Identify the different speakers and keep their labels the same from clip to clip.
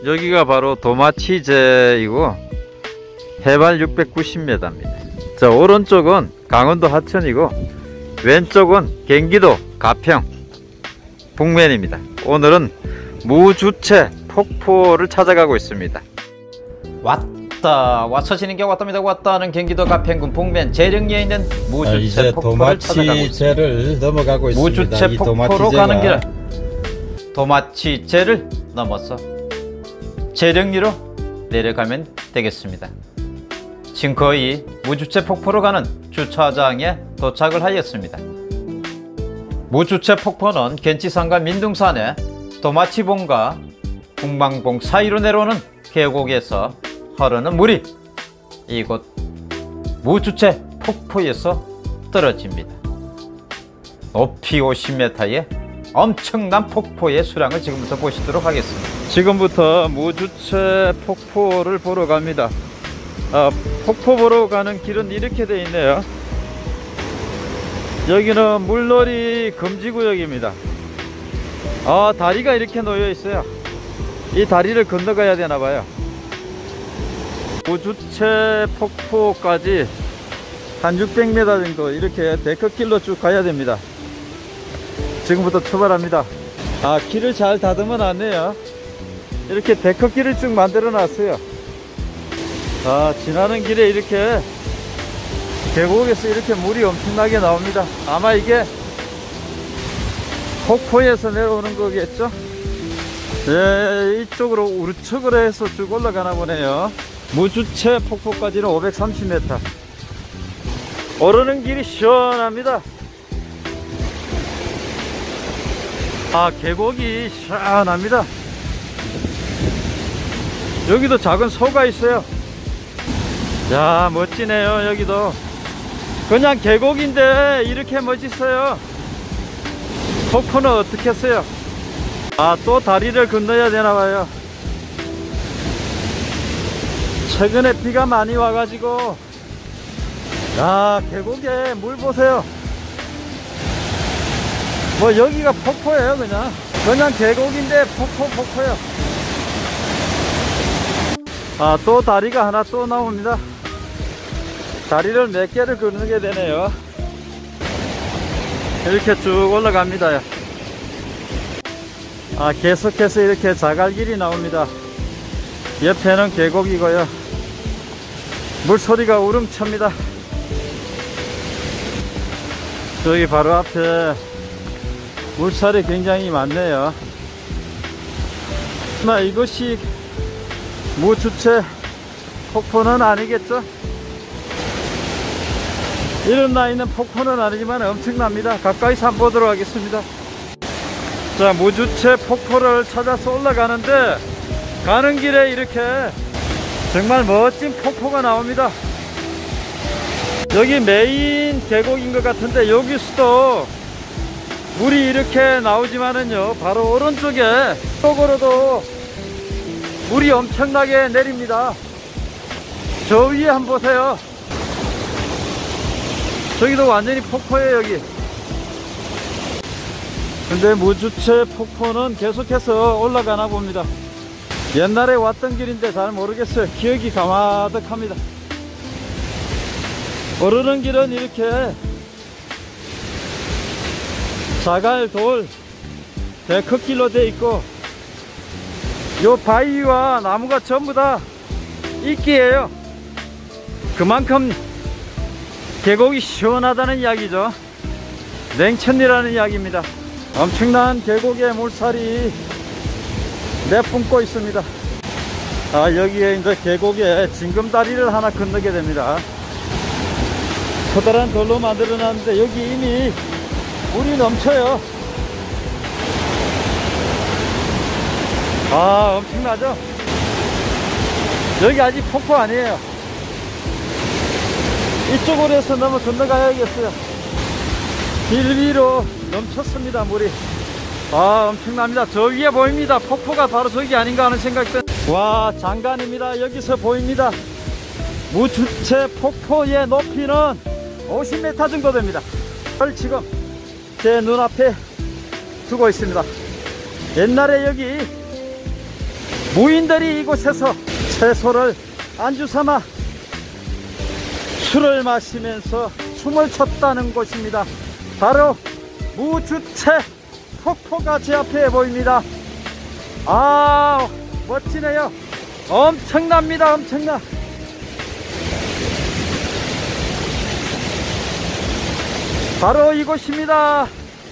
Speaker 1: 여기가 바로 도마치제이고 해발 690m입니다. 자, 오른쪽은 강원도 하천이고 왼쪽은 경기도 가평 북면입니다. 오늘은 무주체 폭포를 찾아가고 있습니다. 왔어지는 게 왔답니다. 왔다는 경기도 가평군 북면 재령리에 있는 무주체 폭포를 찾아가고 있습니다.
Speaker 2: 도마치제를 넘어가고 있습니다.
Speaker 1: 무주체 폭포로 가는 길은 도마치제를 넘어서 재령리로 내려가면 되겠습니다. 지금 거의 무주체 폭포로 가는 주차장에 도착을 하였습니다. 무주체 폭포는 gen치산과 민둥산의 도마치봉과 북망봉 사이로 내려오는 계곡에서 흐르는 물이 이곳 무주체 폭포에서 떨어집니다. 높이 50m의 엄청난 폭포의 수량을 지금부터 보시도록 하겠습니다. 지금부터 무주체 폭포를 보러 갑니다. 폭포 보러 가는 길은 이렇게 되어 있네요. 여기는 물놀이 금지구역입니다. 다리가 이렇게 놓여 있어요. 이 다리를 건너가야 되나봐요. 무주체 폭포까지 한 600m 정도 이렇게 데크길로 쭉 가야 됩니다. 지금부터 출발합니다. 길을 잘 다듬어 놨네요. 이렇게 데크길을 쭉 만들어 놨어요. 지나는 길에 이렇게 계곡에서 이렇게 물이 엄청나게 나옵니다. 아마 이게 폭포에서 내려오는 거겠죠? 네, 이쪽으로 우측으로 해서 쭉 올라가나 보네요. 무주체 폭포까지는 530m. 오르는 길이 시원합니다. 계곡이 시원합니다. 여기도 작은 소가 있어요. 야, 멋지네요. 여기도 그냥 계곡인데 이렇게 멋있어요. 폭포는 어떻게 했어요? 또 다리를 건너야 되나봐요. 최근에 비가 많이 와가지고 계곡에 물 보세요. 뭐 여기가 폭포예요. 그냥 계곡인데 폭포예요. 또 다리가 하나 또 나옵니다. 다리를 몇 개를 건너게 되네요. 이렇게 쭉 올라갑니다. 계속해서 이렇게 자갈길이 나옵니다. 옆에는 계곡이고요. 물소리가 우렁찹니다. 저기 바로 앞에 물살이 굉장히 많네요. 이것이 무주체 폭포는 아니겠죠? 이런 나이는 폭포는 아니지만 엄청납니다. 가까이서 한번 보도록 하겠습니다. 자, 무주체 폭포를 찾아서 올라가는데 가는 길에 이렇게 정말 멋진 폭포가 나옵니다. 여기 메인 계곡인 것 같은데 여기서도 물이 이렇게 나오지만은요, 바로 오른쪽에 쪽으로도 물이 엄청나게 내립니다. 저 위에 한번 보세요. 저기도 완전히 폭포예요. 여기 근데 무주체 폭포는 계속해서 올라가나 봅니다. 옛날에 왔던 길인데 잘 모르겠어요. 기억이 가마득합니다. 오르는 길은 이렇게 자갈, 돌, 데크길로 되어 있고 요 바위와 나무가 전부 다 이끼예요. 그만큼 계곡이 시원하다는 이야기죠. 냉천이라는 이야기입니다. 엄청난 계곡의 물살이 내뿜고 있습니다. 여기에 이제 계곡에 징금다리를 하나 건너게 됩니다. 커다란 돌로 만들어 놨는데 여기 이미 물이 넘쳐요. 엄청나죠? 여기 아직 폭포 아니에요. 이쪽으로 해서 넘어 건너가야겠어요. 길 위로 넘쳤습니다. 물이 엄청납니다. 저 위에 보입니다. 폭포가 바로 저기 아닌가 하는 생각도. 와, 장관입니다. 여기서 보입니다. 무주체 폭포의 높이는 50m 정도 됩니다. 그걸 지금 제 눈앞에 두고 있습니다. 옛날에 여기 무인들이 이곳에서 채소를 안주 삼아 술을 마시면서 춤을 췄다는 곳입니다. 바로 무주채 폭포가 제 앞에 보입니다. 아, 멋지네요. 엄청납니다. 엄청나. 바로 이곳입니다.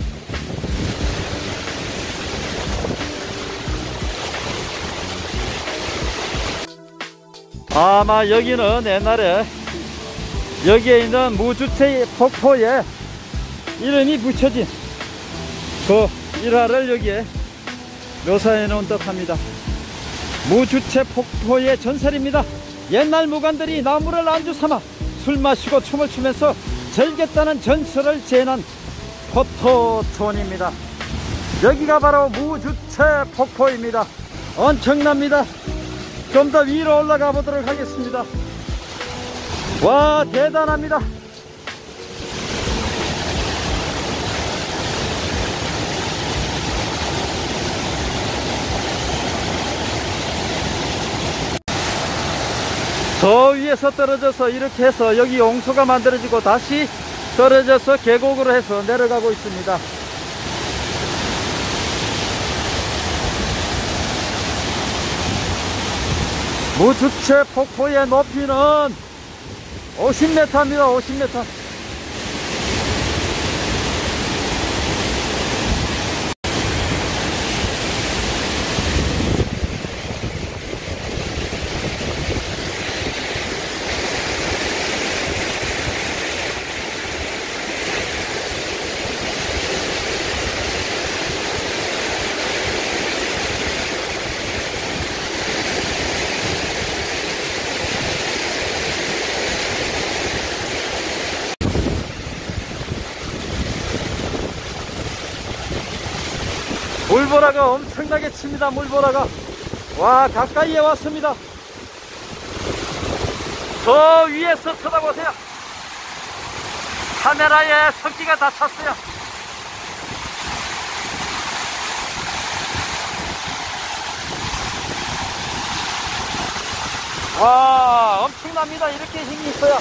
Speaker 1: 아마 여기는 옛날에 여기에 있는 무주채 폭포에 이름이 붙여진 그 일화를 여기에 묘사해 놓은 듯 합니다. 무주채 폭포의 전설입니다. 옛날 무관들이 나무를 안주 삼아 술 마시고 춤을 추면서 즐겼다는 전설을 재난 포토존입니다. 여기가 바로 무주채 폭포입니다. 엄청납니다. 좀 더 위로 올라가 보도록 하겠습니다. 와, 대단합니다. 저 위에서 떨어져서 이렇게 해서 여기 용소가 만들어지고 다시 떨어져서 계곡으로 해서 내려가고 있습니다. 무주채 폭포의 높이는 50m입니다. 50m. 물보라가 엄청나게 칩니다. 물보라가. 와, 가까이에 왔습니다. 저 위에서 쳐다보세요. 카메라에 석기가 다 찼어요. 와, 엄청납니다. 이렇게 힘이 있어요.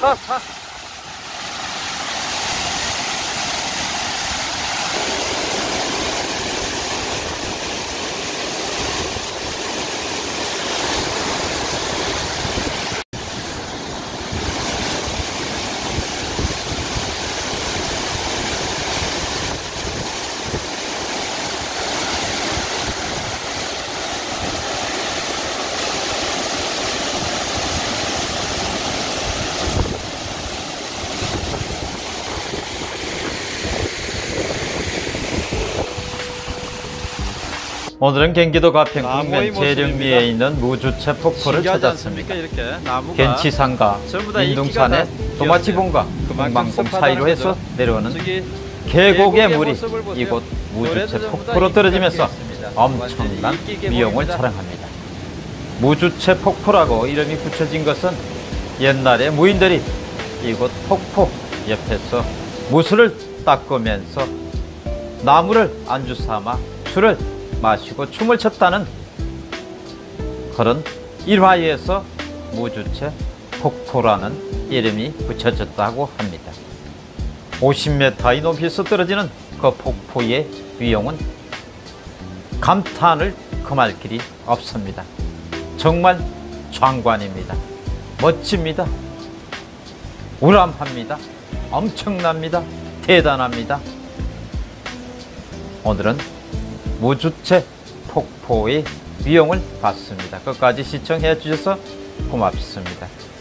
Speaker 1: 타. 오늘은 경기도 가평군면 재령리에 있는 무주체 폭포를 찾았습니다.
Speaker 3: 이렇게 나무가
Speaker 1: gen치산과
Speaker 3: 전부 다
Speaker 1: 인둥산의
Speaker 3: 인기가
Speaker 1: 도마지봉과
Speaker 3: 그만큼
Speaker 1: 금방봉
Speaker 3: 섭하다는
Speaker 1: 사이로 해서
Speaker 3: 거죠.
Speaker 1: 내려오는
Speaker 3: 저기
Speaker 1: 계곡의 물이
Speaker 3: 모습을 보세요.
Speaker 1: 이곳 무주체
Speaker 3: 노래도 전부 다
Speaker 1: 폭포로 떨어지면서
Speaker 3: 인기가 있습니다.
Speaker 1: 엄청난
Speaker 3: 완전히 인기
Speaker 1: 위용을
Speaker 3: 계곡입니다.
Speaker 1: 자랑합니다. 무주체 폭포라고 이름이 붙여진 것은 옛날에 무인들이 이곳 폭포 옆에서 무술을 닦으면서 나무를 안주 삼아 술을 마시고 춤을 췄다는 그런 일화에서 무주체 폭포라는 이름이 붙여졌다고 합니다. 50m의 높이에서 떨어지는 그 폭포의 위용은 감탄을 금할 길이 없습니다. 정말 장관입니다. 멋집니다. 우람합니다. 엄청납니다. 대단합니다. 오늘은 무주체 폭포의 위용을 봤습니다. 끝까지 시청해 주셔서 고맙습니다.